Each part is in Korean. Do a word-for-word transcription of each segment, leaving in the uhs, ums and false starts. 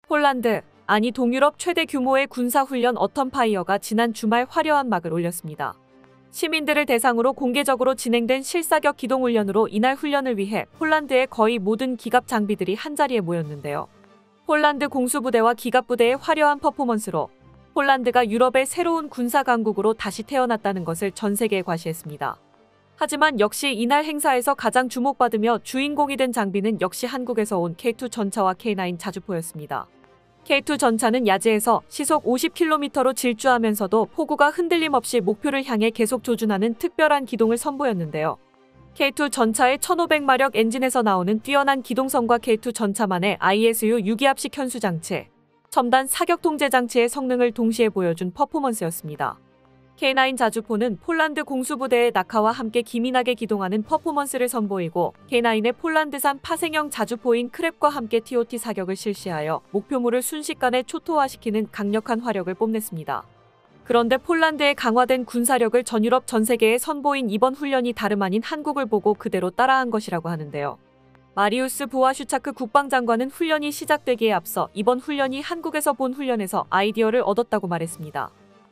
폴란드, 아니 동유럽 최대 규모의 군사훈련 어텀파이어가 지난 주말 화려한 막을 올렸습니다. 시민들을 대상으로 공개적으로 진행된 실사격 기동훈련으로 이날 훈련을 위해 폴란드의 거의 모든 기갑 장비들이 한자리에 모였는데요. 폴란드 공수부대와 기갑부대의 화려한 퍼포먼스로 폴란드가 유럽의 새로운 군사 강국으로 다시 태어났다는 것을 전 세계에 과시했습니다. 하지만 역시 이날 행사에서 가장 주목받으며 주인공이 된 장비는 역시 한국에서 온 케이 투 전차와 케이 나인 자주포였습니다. 케이 투 전차는 야지에서 시속 오십 킬로미터로 질주하면서도 포구가 흔들림 없이 목표를 향해 계속 조준하는 특별한 기동을 선보였는데요. 케이 투 전차의 천오백 마력 엔진에서 나오는 뛰어난 기동성과 케이 투 전차만의 아이 에스 유 유기압식 현수 장치, 첨단 사격 통제 장치의 성능을 동시에 보여준 퍼포먼스였습니다. 케이 나인 자주포는 폴란드 공수부대의 낙하와 함께 기민하게 기동하는 퍼포먼스를 선보이고 케이 나인의 폴란드산 파생형 자주포인 크랩과 함께 티 오 티 사격을 실시하여 목표물을 순식간에 초토화시키는 강력한 화력을 뽐냈습니다. 그런데 폴란드의 강화된 군사력을 전 유럽 전 세계에 선보인 이번 훈련이 다름 아닌 한국을 보고 그대로 따라한 것이라고 하는데요. 마리우스 부와슈차크 국방장관은 훈련이 시작되기에 앞서 이번 훈련이 한국에서 본 훈련에서 아이디어를 얻었다고 말했습니다.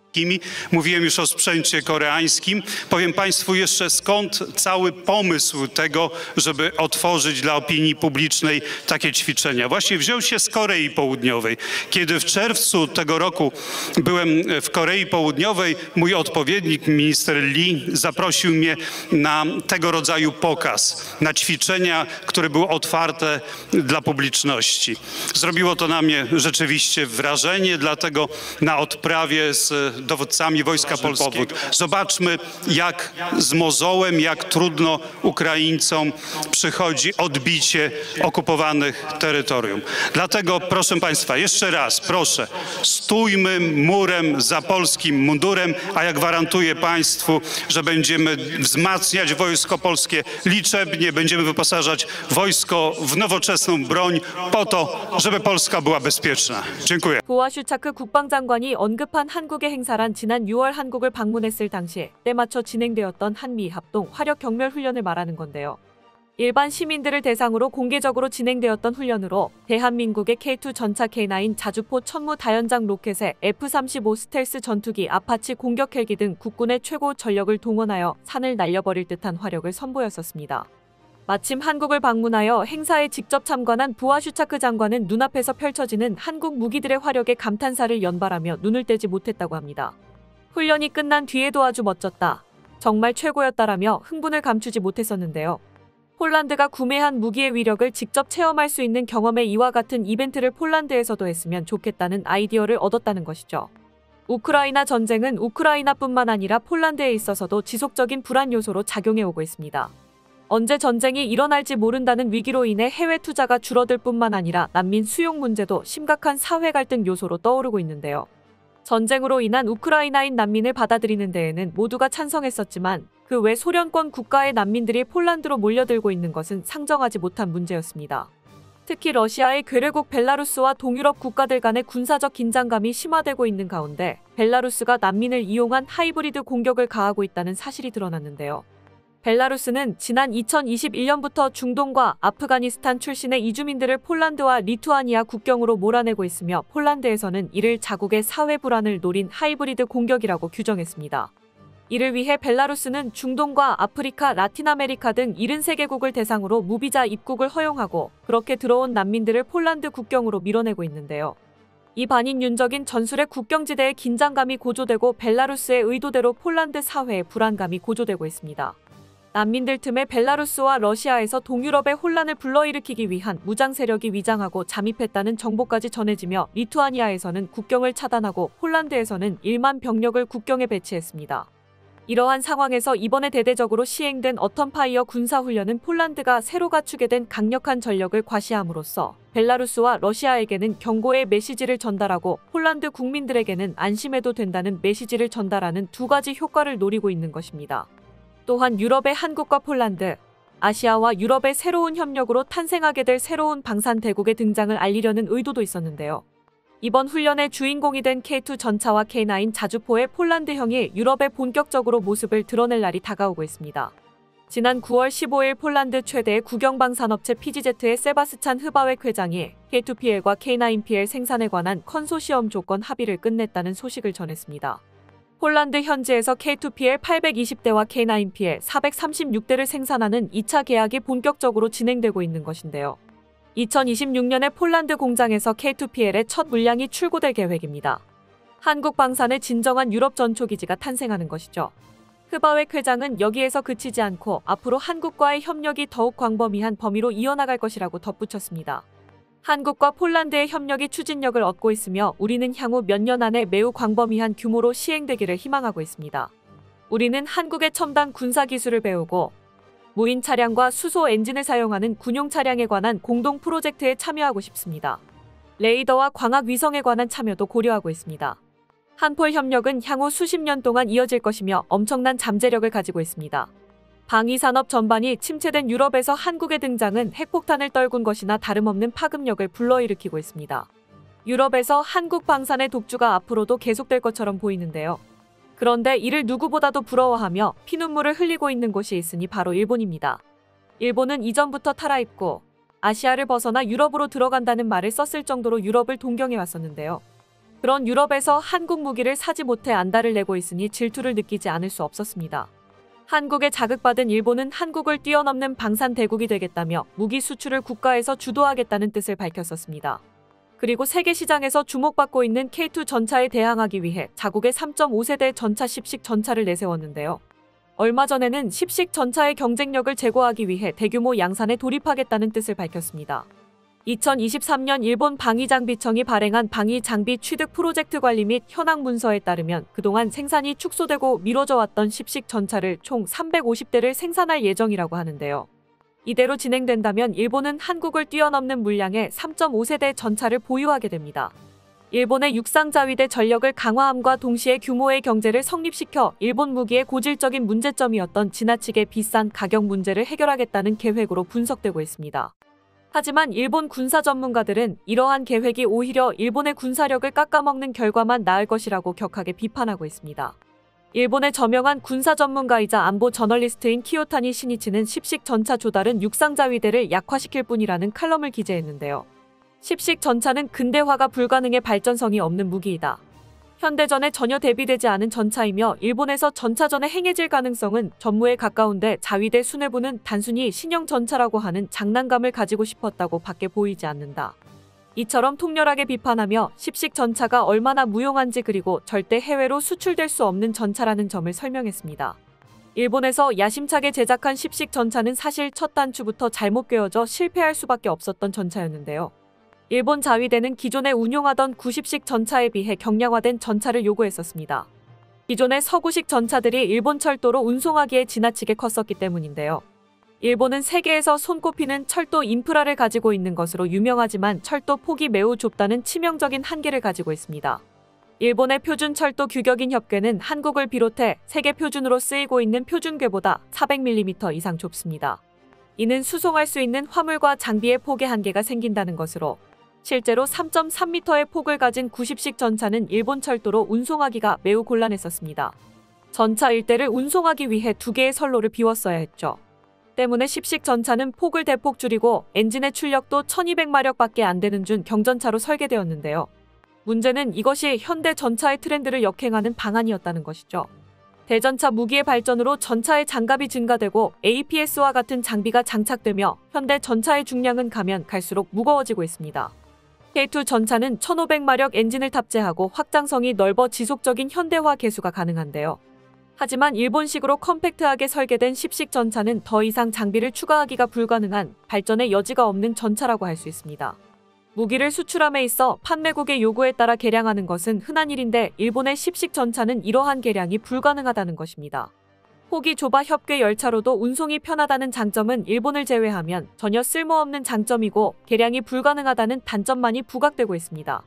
Mówiłem już o sprzęcie koreańskim. Powiem Państwu jeszcze, skąd cały pomysł tego, żeby otworzyć dla opinii publicznej takie ćwiczenia. Właśnie wziął się z Korei Południowej. Kiedy w czerwcu tego roku byłem w Korei Południowej, mój odpowiednik, minister Lee, zaprosił mnie na tego rodzaju pokaz, na ćwiczenia, które były otwarte dla publiczności. Zrobiło to na mnie rzeczywiście wrażenie, dlatego na odprawie z dowódcami Wojska Polskiego. Zobaczmy, jak z mozołem, jak trudno Ukraińcom przychodzi odbicie okupowanych terytorium. Dlatego, proszę Państwa, jeszcze raz proszę, stójmy murem za polskim mundurem, a ja gwarantuję Państwu, że będziemy wzmacniać Wojsko Polskie liczebnie, będziemy wyposażać wojsko w nowoczesną broń po to, żeby Polska była bezpieczna. Dziękuję. 부와슈차크 국방장관이 언급한 한국의 행사란 지난 유월 한국을 방문했을 당시 때맞춰 진행되었던 한미 합동 화력 경멸 훈련을 말하는 건데요. 일반 시민들을 대상으로 공개적으로 진행되었던 훈련으로 대한민국의 케이 투 전차 케이 나인 자주포 천무 다연장 로켓에 에프 삼십오 스텔스 전투기 아파치 공격 헬기 등 국군의 최고 전력을 동원하여 산을 날려버릴 듯한 화력을 선보였었습니다. 마침 한국을 방문하여 행사에 직접 참관한 부와슈차크 장관은 눈앞에서 펼쳐지는 한국 무기들의 화력에 감탄사를 연발하며 눈을 떼지 못했다고 합니다. 훈련이 끝난 뒤에도 아주 멋졌다. 정말 최고였다라며 흥분을 감추지 못했었는데요. 폴란드가 구매한 무기의 위력을 직접 체험할 수 있는 경험에 이와 같은 이벤트를 폴란드에서도 했으면 좋겠다는 아이디어를 얻었다는 것이죠. 우크라이나 전쟁은 우크라이나뿐만 아니라 폴란드에 있어서도 지속적인 불안 요소로 작용해오고 있습니다. 언제 전쟁이 일어날지 모른다는 위기로 인해 해외 투자가 줄어들 뿐만 아니라 난민 수용 문제도 심각한 사회 갈등 요소로 떠오르고 있는데요. 전쟁으로 인한 우크라이나인 난민을 받아들이는 데에는 모두가 찬성했었지만 그 외 소련권 국가의 난민들이 폴란드로 몰려들고 있는 것은 상정하지 못한 문제였습니다. 특히 러시아의 괴뢰국 벨라루스와 동유럽 국가들 간의 군사적 긴장감이 심화되고 있는 가운데 벨라루스가 난민을 이용한 하이브리드 공격을 가하고 있다는 사실이 드러났는데요. 벨라루스는 지난 이천이십일 년부터 중동과 아프가니스탄 출신의 이주민들을 폴란드와 리투아니아 국경으로 몰아내고 있으며 폴란드에서는 이를 자국의 사회 불안을 노린 하이브리드 공격이라고 규정했습니다. 이를 위해 벨라루스는 중동과 아프리카, 라틴 아메리카 등 칠십삼 개국을 대상으로 무비자 입국을 허용하고 그렇게 들어온 난민들을 폴란드 국경으로 밀어내고 있는데요. 이 반인륜적인 전술의 국경지대의 긴장감이 고조되고 벨라루스의 의도대로 폴란드 사회의 불안감이 고조되고 있습니다. 난민들 틈에 벨라루스와 러시아에서 동유럽의 혼란을 불러일으키기 위한 무장 세력이 위장하고 잠입했다는 정보까지 전해지며 리투아니아에서는 국경을 차단하고 폴란드에서는 일만 병력을 국경에 배치했습니다. 이러한 상황에서 이번에 대대적으로 시행된 어텀파이어 군사훈련은 폴란드가 새로 갖추게 된 강력한 전력을 과시함으로써 벨라루스와 러시아에게는 경고의 메시지를 전달하고 폴란드 국민들에게는 안심해도 된다는 메시지를 전달하는 두 가지 효과를 노리고 있는 것입니다. 또한 유럽의 한국과 폴란드, 아시아와 유럽의 새로운 협력으로 탄생하게 될 새로운 방산대국의 등장을 알리려는 의도도 있었는데요. 이번 훈련의 주인공이 된 케이 투 전차와 케이 나인 자주포의 폴란드형이 유럽에 본격적으로 모습을 드러낼 날이 다가오고 있습니다. 지난 구월 십오일 폴란드 최대의 국영방산업체 피지제트의 세바스찬 흐바웻 회장이 케이 투 피 엘과 케이 나인 피 엘 생산에 관한 컨소시엄 조건 합의를 끝냈다는 소식을 전했습니다. 폴란드 현지에서 케이 투 피 엘 팔백이십 대와 케이 나인 피 엘 사백삼십육 대를 생산하는 이 차 계약이 본격적으로 진행되고 있는 것인데요. 이천이십육 년에 폴란드 공장에서 케이 투 피 엘의 첫 물량이 출고될 계획입니다. 한국 방산의 진정한 유럽 전초기지가 탄생하는 것이죠. 흐바웻 회장은 여기에서 그치지 않고 앞으로 한국과의 협력이 더욱 광범위한 범위로 이어나갈 것이라고 덧붙였습니다. 한국과 폴란드의 협력이 추진력을 얻고 있으며 우리는 향후 몇 년 안에 매우 광범위한 규모로 시행되기를 희망하고 있습니다. 우리는 한국의 첨단 군사 기술을 배우고 무인 차량과 수소 엔진을 사용하는 군용 차량에 관한 공동 프로젝트에 참여하고 싶습니다. 레이더와 광학 위성에 관한 참여도 고려하고 있습니다. 한폴 협력은 향후 수십 년 동안 이어질 것이며 엄청난 잠재력을 가지고 있습니다. 방위산업 전반이 침체된 유럽에서 한국의 등장은 핵폭탄을 떨군 것이나 다름없는 파급력을 불러일으키고 있습니다. 유럽에서 한국 방산의 독주가 앞으로도 계속될 것처럼 보이는데요. 그런데 이를 누구보다도 부러워하며 피눈물을 흘리고 있는 곳이 있으니 바로 일본입니다. 일본은 이전부터 탈아입고 아시아를 벗어나 유럽으로 들어간다는 말을 썼을 정도로 유럽을 동경해 왔었는데요. 그런 유럽에서 한국 무기를 사지 못해 안달을 내고 있으니 질투를 느끼지 않을 수 없었습니다. 한국에 자극받은 일본은 한국을 뛰어넘는 방산 대국이 되겠다며 무기 수출을 국가에서 주도하겠다는 뜻을 밝혔었습니다. 그리고 세계 시장에서 주목받고 있는 케이 투 전차에 대항하기 위해 자국의 삼 점 오 세대 전차 십식 전차를 내세웠는데요. 얼마 전에는 십식 전차의 경쟁력을 제고하기 위해 대규모 양산에 돌입하겠다는 뜻을 밝혔습니다. 이천이십삼 년 일본 방위장비청이 발행한 방위장비 취득 프로젝트 관리 및 현황 문서에 따르면 그동안 생산이 축소되고 미뤄져 왔던 십식 전차를 총 삼백오십 대를 생산할 예정이라고 하는데요. 이대로 진행된다면 일본은 한국을 뛰어넘는 물량의 삼 점 오 세대 전차를 보유하게 됩니다. 일본의 육상자위대 전력을 강화함과 동시에 규모의 경제를 성립시켜 일본 무기의 고질적인 문제점이었던 지나치게 비싼 가격 문제를 해결하겠다는 계획으로 분석되고 있습니다. 하지만 일본 군사 전문가들은 이러한 계획이 오히려 일본의 군사력을 깎아먹는 결과만 낳을 것이라고 격하게 비판하고 있습니다. 일본의 저명한 군사 전문가이자 안보 저널리스트인 키요타니 시니치는 십식 전차 조달은 육상자위대를 약화시킬 뿐이라는 칼럼을 기재했는데요. 십식 전차는 근대화가 불가능해 발전성이 없는 무기이다. 현대전에 전혀 대비되지 않은 전차이며 일본에서 전차전에 행해질 가능성은 전무에 가까운데 자위대 수뇌부는 단순히 신형 전차라고 하는 장난감을 가지고 싶었다고 밖에 보이지 않는다. 이처럼 통렬하게 비판하며 십식 전차가 얼마나 무용한지 그리고 절대 해외로 수출될 수 없는 전차라는 점을 설명했습니다. 일본에서 야심차게 제작한 십식 전차는 사실 첫 단추부터 잘못 꿰어져 실패할 수밖에 없었던 전차였는데요. 일본 자위대는 기존에 운용하던 구십식 전차에 비해 경량화된 전차를 요구했었습니다. 기존의 서구식 전차들이 일본 철도로 운송하기에 지나치게 컸었기 때문인데요. 일본은 세계에서 손꼽히는 철도 인프라를 가지고 있는 것으로 유명하지만 철도 폭이 매우 좁다는 치명적인 한계를 가지고 있습니다. 일본의 표준 철도 규격인 협궤는 한국을 비롯해 세계 표준으로 쓰이고 있는 표준궤보다 사백 밀리미터 이상 좁습니다. 이는 수송할 수 있는 화물과 장비의 폭에 한계가 생긴다는 것으로 실제로 삼 점 삼 미터의 폭을 가진 구십식 전차는 일본 철도로 운송하기가 매우 곤란했었습니다. 전차 일대를 운송하기 위해 두 개의 선로를 비웠어야 했죠. 때문에 십식 전차는 폭을 대폭 줄이고 엔진의 출력도 천이백 마력밖에 안 되는 준 경전차로 설계되었는데요. 문제는 이것이 현대 전차의 트렌드를 역행하는 방안이었다는 것이죠. 대전차 무기의 발전으로 전차의 장갑이 증가되고 에이 피 에스와 같은 장비가 장착되며 현대 전차의 중량은 가면 갈수록 무거워지고 있습니다. 케이 투 전차는 천오백 마력 엔진을 탑재하고 확장성이 넓어 지속적인 현대화 개수가 가능한데요. 하지만 일본식으로 컴팩트하게 설계된 십식 전차는 더 이상 장비를 추가하기가 불가능한 발전의 여지가 없는 전차라고 할 수 있습니다. 무기를 수출함에 있어 판매국의 요구에 따라 개량하는 것은 흔한 일인데 일본의 십식 전차는 이러한 개량이 불가능하다는 것입니다. 폭이 좁아 협궤 열차로도 운송이 편하다는 장점은 일본을 제외하면 전혀 쓸모없는 장점이고 개량이 불가능하다는 단점만이 부각되고 있습니다.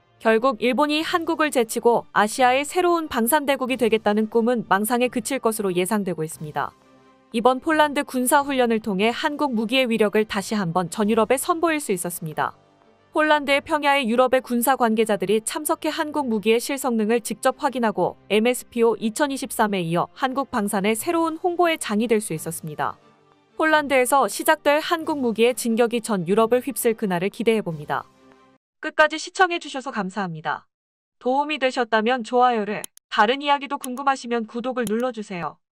결국 일본이 한국을 제치고 아시아의 새로운 방산대국이 되겠다는 꿈은 망상에 그칠 것으로 예상되고 있습니다. 이번 폴란드 군사훈련을 통해 한국 무기의 위력을 다시 한번 전유럽에 선보일 수 있었습니다. 폴란드의 평야에 유럽의 군사 관계자들이 참석해 한국 무기의 실성능을 직접 확인하고 엠에스피오 이천이십삼에 이어 한국 방산의 새로운 홍보의 장이 될 수 있었습니다. 폴란드에서 시작될 한국 무기의 진격이 전 유럽을 휩쓸 그날을 기대해봅니다. 끝까지 시청해주셔서 감사합니다. 도움이 되셨다면 좋아요를, 다른 이야기도 궁금하시면 구독을 눌러주세요.